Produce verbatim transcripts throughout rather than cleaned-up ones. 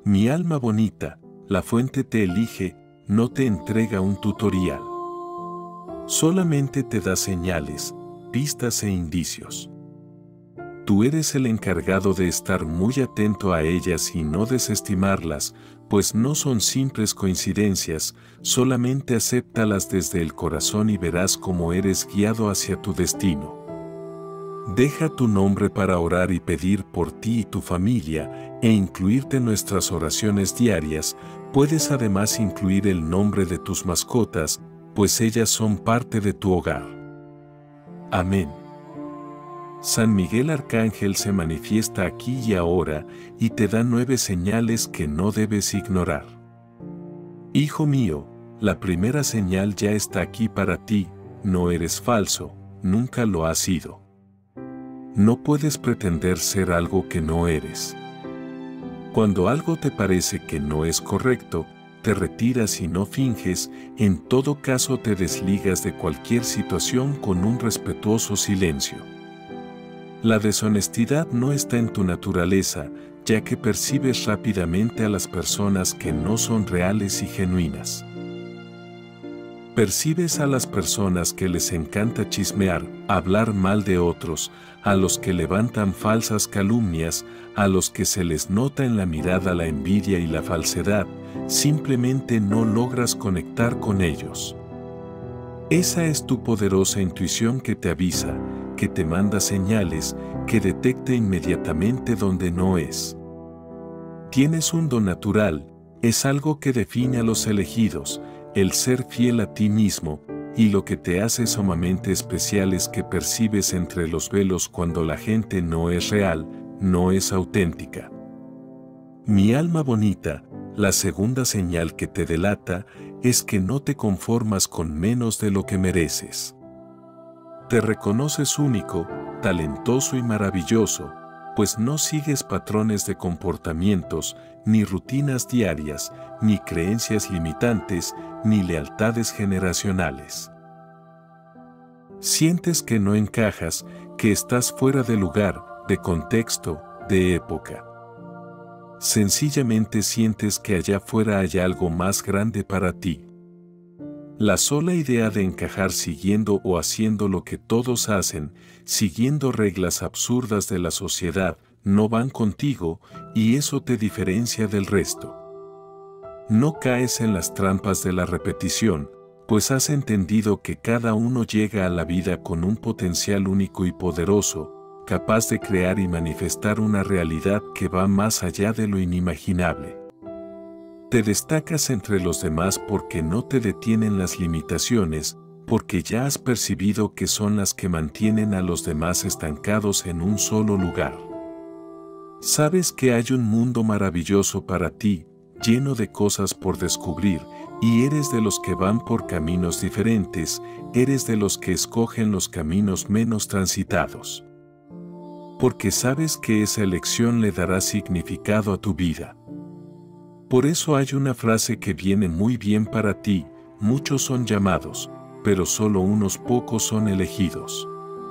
Mi alma bonita, la fuente te elige, no te entrega un tutorial. Solamente te da señales, pistas e indicios. Tú eres el encargado de estar muy atento a ellas y no desestimarlas, pues no son simples coincidencias, solamente acéptalas desde el corazón y verás cómo eres guiado hacia tu destino. Deja tu nombre para orar y pedir por ti y tu familia, e incluirte en nuestras oraciones diarias. Puedes además incluir el nombre de tus mascotas, pues ellas son parte de tu hogar. Amén. San Miguel Arcángel se manifiesta aquí y ahora y te da nueve señales que no debes ignorar. Hijo mío, la primera señal ya está aquí para ti, no eres falso, nunca lo has sido. No puedes pretender ser algo que no eres. Cuando algo te parece que no es correcto, te retiras y no finges, en todo caso te desligas de cualquier situación con un respetuoso silencio. La deshonestidad no está en tu naturaleza, ya que percibes rápidamente a las personas que no son reales y genuinas. Percibes a las personas que les encanta chismear, hablar mal de otros, a los que levantan falsas calumnias, a los que se les nota en la mirada la envidia y la falsedad, simplemente no logras conectar con ellos. Esa es tu poderosa intuición que te avisa, que te manda señales, que detecta inmediatamente donde no es. Tienes un don natural, es algo que define a los elegidos, el ser fiel a ti mismo, y lo que te hace sumamente especial es que percibes entre los velos cuando la gente no es real, no es auténtica. Mi alma bonita, la segunda señal que te delata es que no te conformas con menos de lo que mereces. Te reconoces único, talentoso y maravilloso, pues no sigues patrones de comportamientos, ni rutinas diarias, ni creencias limitantes, ni lealtades generacionales. Sientes que no encajas, que estás fuera de lugar, de contexto, de época. Sencillamente sientes que allá afuera hay algo más grande para ti. La sola idea de encajar siguiendo o haciendo lo que todos hacen, siguiendo reglas absurdas de la sociedad, no van contigo, y eso te diferencia del resto. No caes en las trampas de la repetición, pues has entendido que cada uno llega a la vida con un potencial único y poderoso, capaz de crear y manifestar una realidad que va más allá de lo inimaginable. Te destacas entre los demás porque no te detienen las limitaciones, porque ya has percibido que son las que mantienen a los demás estancados en un solo lugar. Sabes que hay un mundo maravilloso para ti, lleno de cosas por descubrir, y eres de los que van por caminos diferentes, eres de los que escogen los caminos menos transitados. Porque sabes que esa elección le dará significado a tu vida. Por eso hay una frase que viene muy bien para ti: muchos son llamados, pero solo unos pocos son elegidos.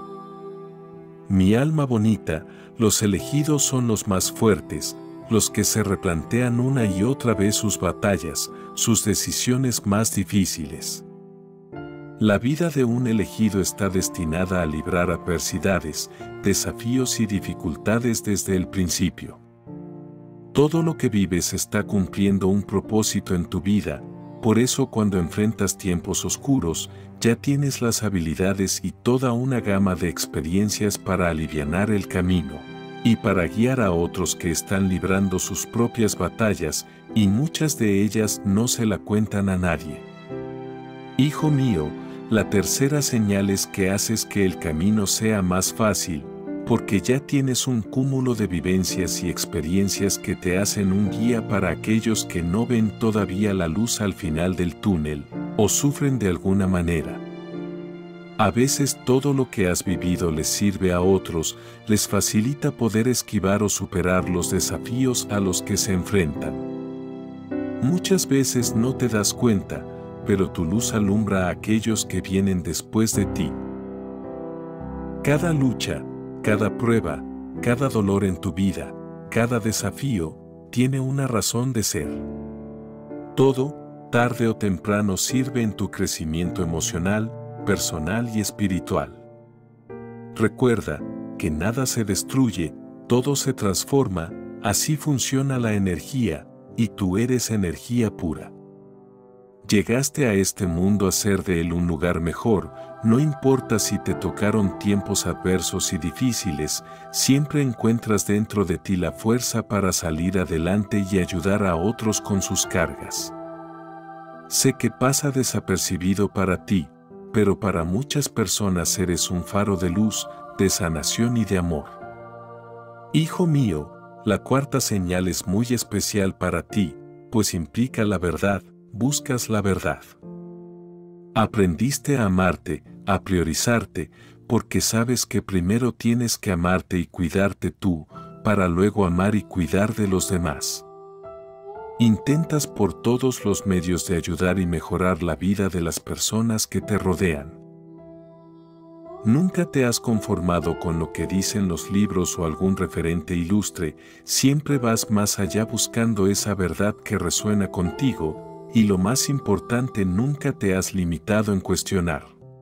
Mi alma bonita, los elegidos son los más fuertes, los que se replantean una y otra vez sus batallas, sus decisiones más difíciles. La vida de un elegido está destinada a librar adversidades, desafíos y dificultades desde el principio. Todo lo que vives está cumpliendo un propósito en tu vida, por eso cuando enfrentas tiempos oscuros, ya tienes las habilidades y toda una gama de experiencias para alivianar el camino, y para guiar a otros que están librando sus propias batallas, y muchas de ellas no se la cuentan a nadie. Hijo mío, la tercera señal es que haces que el camino sea más fácil, porque ya tienes un cúmulo de vivencias y experiencias que te hacen un guía para aquellos que no ven todavía la luz al final del túnel, o sufren de alguna manera. A veces todo lo que has vivido les sirve a otros, les facilita poder esquivar o superar los desafíos a los que se enfrentan. Muchas veces no te das cuenta, pero tu luz alumbra a aquellos que vienen después de ti. Cada lucha, cada prueba, cada dolor en tu vida, cada desafío, tiene una razón de ser. Todo, tarde o temprano, sirve en tu crecimiento emocional, personal y espiritual. Recuerda que nada se destruye, todo se transforma, así funciona la energía, y tú eres energía pura. Llegaste a este mundo a hacer de él un lugar mejor, no importa si te tocaron tiempos adversos y difíciles, siempre encuentras dentro de ti la fuerza para salir adelante y ayudar a otros con sus cargas. Sé que pasa desapercibido para ti, pero para muchas personas eres un faro de luz, de sanación y de amor. Hijo mío, la cuarta señal es muy especial para ti, pues implica la verdad, buscas la verdad. Aprendiste a amarte, a priorizarte, porque sabes que primero tienes que amarte y cuidarte tú, para luego amar y cuidar de los demás. Intentas por todos los medios de ayudar y mejorar la vida de las personas que te rodean. Nunca te has conformado con lo que dicen los libros o algún referente ilustre, siempre vas más allá buscando esa verdad que resuena contigo, y lo más importante, nunca te has limitado en cuestionar.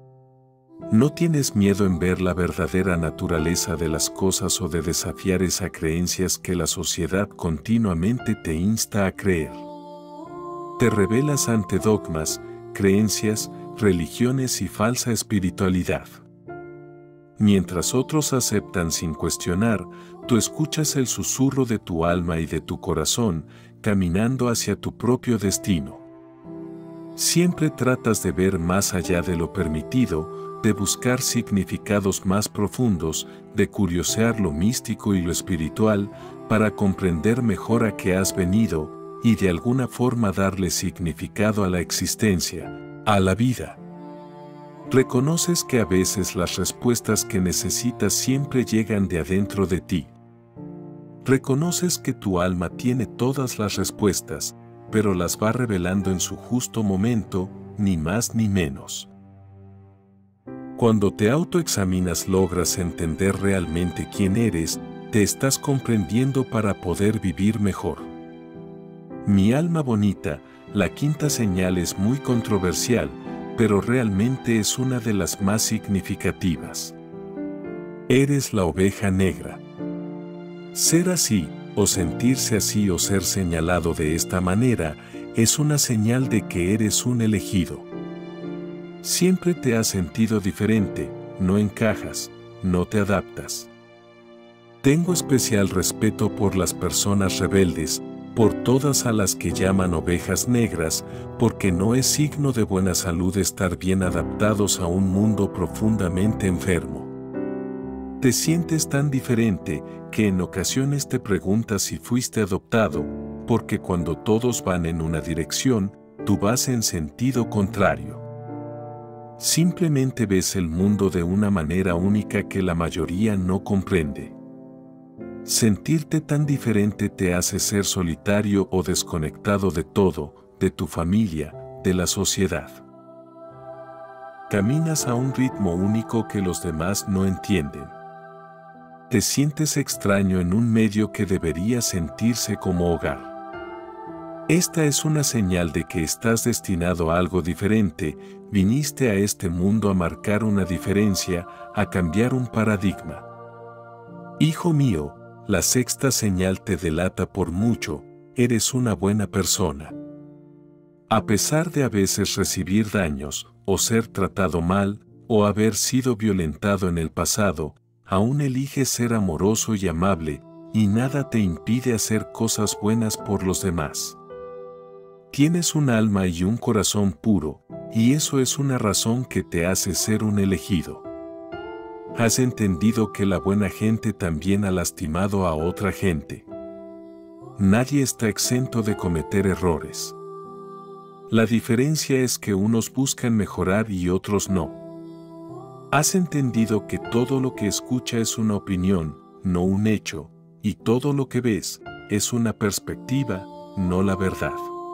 No tienes miedo en ver la verdadera naturaleza de las cosas o de desafiar esas creencias que la sociedad continuamente te insta a creer. Te rebelas ante dogmas, creencias, religiones y falsa espiritualidad. Mientras otros aceptan sin cuestionar, tú escuchas el susurro de tu alma y de tu corazón, caminando hacia tu propio destino. Siempre tratas de ver más allá de lo permitido, de buscar significados más profundos, de curiosear lo místico y lo espiritual, para comprender mejor a qué has venido, y de alguna forma darle significado a la existencia, a la vida. Reconoces que a veces las respuestas que necesitas siempre llegan de adentro de ti. Reconoces que tu alma tiene todas las respuestas, pero las va revelando en su justo momento, ni más ni menos. Cuando te autoexaminas logras entender realmente quién eres, te estás comprendiendo para poder vivir mejor. Mi alma bonita, la quinta señal es muy controversial, pero realmente es una de las más significativas. Eres la oveja negra. Ser así, o sentirse así o ser señalado de esta manera, es una señal de que eres un elegido. Siempre te has sentido diferente, no encajas, no te adaptas. Tengo especial respeto por las personas rebeldes, por todas a las que llaman ovejas negras, porque no es signo de buena salud estar bien adaptados a un mundo profundamente enfermo. Te sientes tan diferente que en ocasiones te preguntas si fuiste adoptado, porque cuando todos van en una dirección, tú vas en sentido contrario. Simplemente ves el mundo de una manera única que la mayoría no comprende. Sentirte tan diferente te hace ser solitario o desconectado de todo, de tu familia, de la sociedad. Caminas a un ritmo único que los demás no entienden. Te sientes extraño en un medio que debería sentirse como hogar. Esta es una señal de que estás destinado a algo diferente, viniste a este mundo a marcar una diferencia, a cambiar un paradigma. Hijo mío, la sexta señal te delata por mucho, eres una buena persona. A pesar de a veces recibir daños, o ser tratado mal, o haber sido violentado en el pasado, aún eliges ser amoroso y amable, y nada te impide hacer cosas buenas por los demás. Tienes un alma y un corazón puro, y eso es una razón que te hace ser un elegido. Has entendido que la buena gente también ha lastimado a otra gente. Nadie está exento de cometer errores. La diferencia es que unos buscan mejorar y otros no. Has entendido que todo lo que escucha es una opinión, no un hecho, y todo lo que ves es una perspectiva, no la verdad.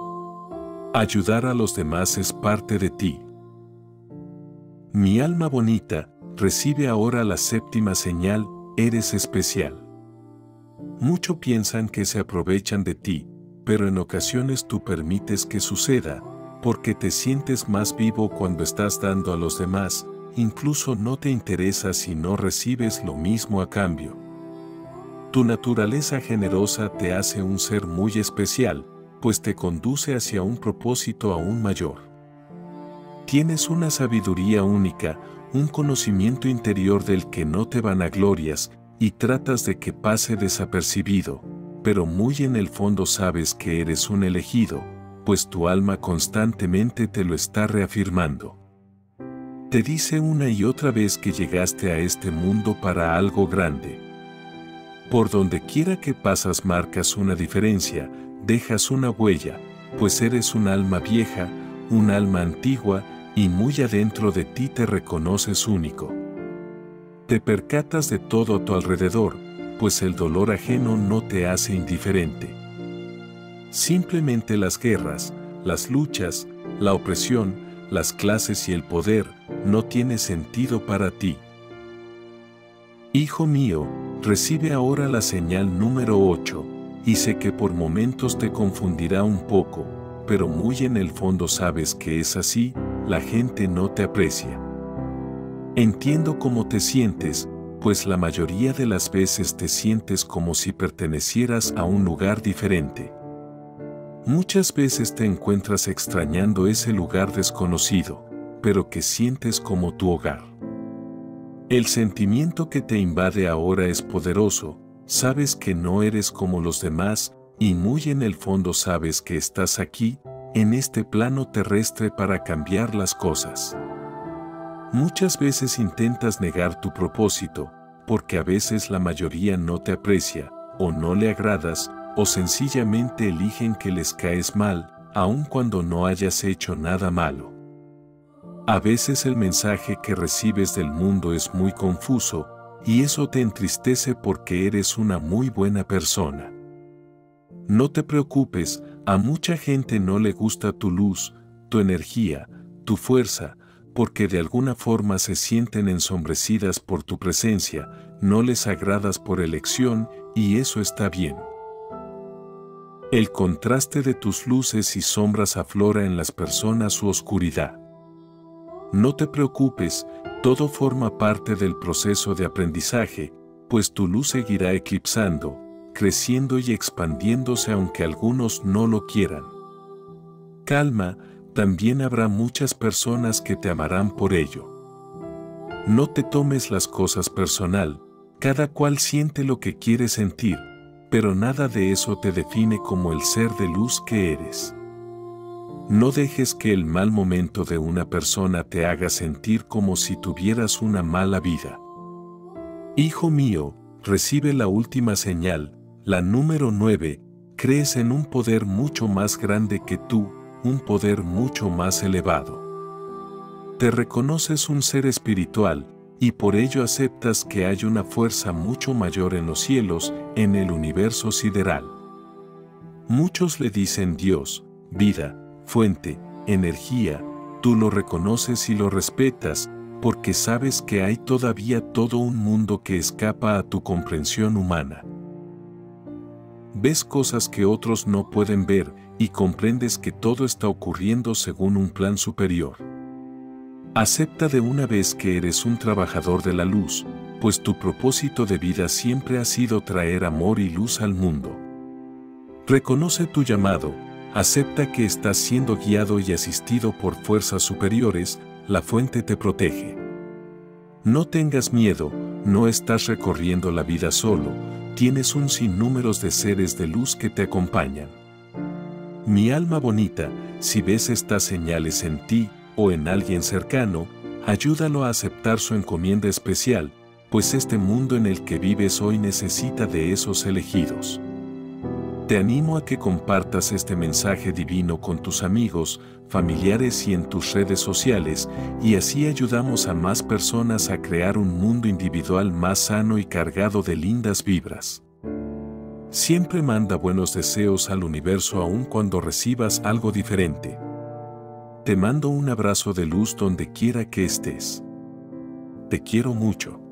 Ayudar a los demás es parte de ti. Mi alma bonita, recibe ahora la séptima señal, eres especial. Muchos piensan que se aprovechan de ti, pero en ocasiones tú permites que suceda, porque te sientes más vivo cuando estás dando a los demás, incluso no te interesa si no recibes lo mismo a cambio. Tu naturaleza generosa te hace un ser muy especial, pues te conduce hacia un propósito aún mayor. Tienes una sabiduría única, un conocimiento interior del que no te vanaglorias, y tratas de que pase desapercibido, pero muy en el fondo sabes que eres un elegido, pues tu alma constantemente te lo está reafirmando. Te dice una y otra vez que llegaste a este mundo para algo grande. Por donde quiera que pasas marcas una diferencia, dejas una huella, pues eres un alma vieja, un alma antigua, y muy adentro de ti te reconoces único. Te percatas de todo a tu alrededor, pues el dolor ajeno no te hace indiferente. Simplemente las guerras, las luchas, la opresión, las clases y el poder no tiene sentido para ti. Hijo mío, recibe ahora la señal número ocho, y sé que por momentos te confundirá un poco, pero muy en el fondo sabes que es así, la gente no te aprecia. Entiendo cómo te sientes, pues la mayoría de las veces te sientes como si pertenecieras a un lugar diferente. Muchas veces te encuentras extrañando ese lugar desconocido, pero que sientes como tu hogar. El sentimiento que te invade ahora es poderoso, sabes que no eres como los demás, y muy en el fondo sabes que estás aquí, en este plano terrestre para cambiar las cosas. Muchas veces intentas negar tu propósito, porque a veces la mayoría no te aprecia, o no le agradas, o sencillamente eligen que les caes mal, aun cuando no hayas hecho nada malo. A veces el mensaje que recibes del mundo es muy confuso, y eso te entristece porque eres una muy buena persona. No te preocupes, a mucha gente no le gusta tu luz, tu energía, tu fuerza, porque de alguna forma se sienten ensombrecidas por tu presencia, no les agradas por elección, y eso está bien. El contraste de tus luces y sombras aflora en las personas su oscuridad. No te preocupes, todo forma parte del proceso de aprendizaje, pues tu luz seguirá eclipsando, creciendo y expandiéndose aunque algunos no lo quieran. Calma, también habrá muchas personas que te amarán por ello. No te tomes las cosas personal, cada cual siente lo que quiere sentir, pero nada de eso te define como el ser de luz que eres. No dejes que el mal momento de una persona te haga sentir como si tuvieras una mala vida. Hijo mío, recibe la última señal, la número nueve, crees en un poder mucho más grande que tú, un poder mucho más elevado. Te reconoces un ser espiritual, y por ello aceptas que hay una fuerza mucho mayor en los cielos, en el universo sideral. Muchos le dicen Dios, vida, fuente, energía, tú lo reconoces y lo respetas, porque sabes que hay todavía todo un mundo que escapa a tu comprensión humana. Ves cosas que otros no pueden ver, y comprendes que todo está ocurriendo según un plan superior. Acepta de una vez que eres un trabajador de la luz, pues tu propósito de vida siempre ha sido traer amor y luz al mundo. Reconoce tu llamado, acepta que estás siendo guiado y asistido por fuerzas superiores, la fuente te protege. No tengas miedo, no estás recorriendo la vida solo, tienes un sinnúmero de seres de luz que te acompañan. Mi alma bonita, si ves estas señales en ti o en alguien cercano, ayúdalo a aceptar su encomienda especial, pues este mundo en el que vives hoy necesita de esos elegidos. Te animo a que compartas este mensaje divino con tus amigos, familiares y en tus redes sociales, y así ayudamos a más personas a crear un mundo individual más sano y cargado de lindas vibras. Siempre manda buenos deseos al universo aun cuando recibas algo diferente. Te mando un abrazo de luz donde quiera que estés. Te quiero mucho.